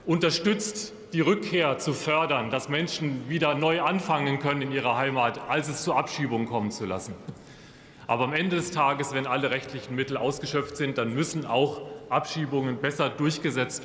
unterstützt, die Rückkehr zu fördern, dass Menschen wieder neu anfangen können in ihrer Heimat, als es zu Abschiebungen kommen zu lassen. Aber am Ende des Tages, wenn alle rechtlichen Mittel ausgeschöpft sind, dann müssen auch Abschiebungen besser durchgesetzt werden.